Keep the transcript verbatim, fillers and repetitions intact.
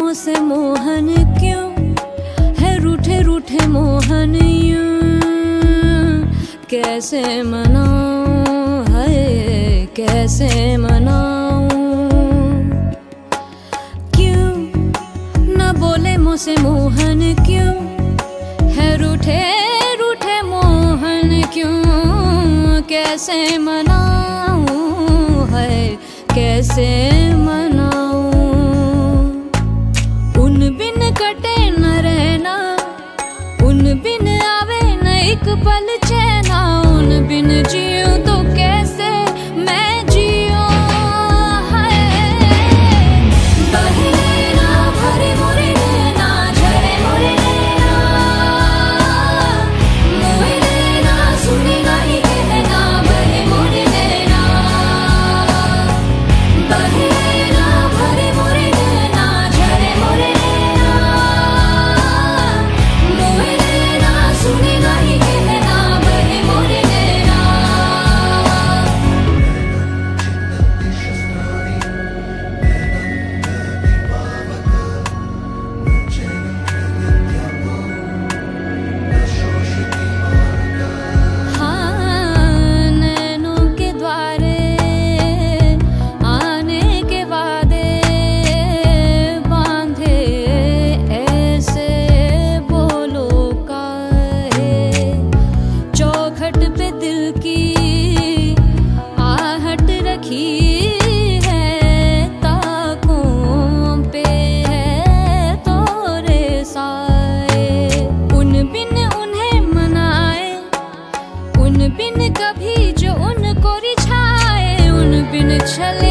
मुझसे मोहन क्यों है रूठे रूठे मोहन यूं कैसे मनाऊं है कैसे मनाऊं क्यों न बोले मुझसे मोहन क्यों है रूठे रूठे मोहन क्यों कैसे मनाऊं है कैसे मनाऊं उन बिन कटे न रहना उन बिन आवे न एक पल चैना उन बिन जियूं तो कैसे मैं जियूं है बहे नैना भरे मोरे नैना झरे मोरे नैना मोहे नैना सुने नहीं कहना बहे मोरे नैना बहे नैना भरे मोरे नैना झरे मोरे नैना मोहे नैना सुने नहीं कहना बहे मोरे नैना हाँ नैनों के द्वारे आने के वादे बांधे ऐसे बोलो काहे चौखट पे दिल की आहट रखी है ताकों पे है तोरे साए उन बिन उन्हें मनाए उन बिन कभी जो उनको रिझाए उन बिन चले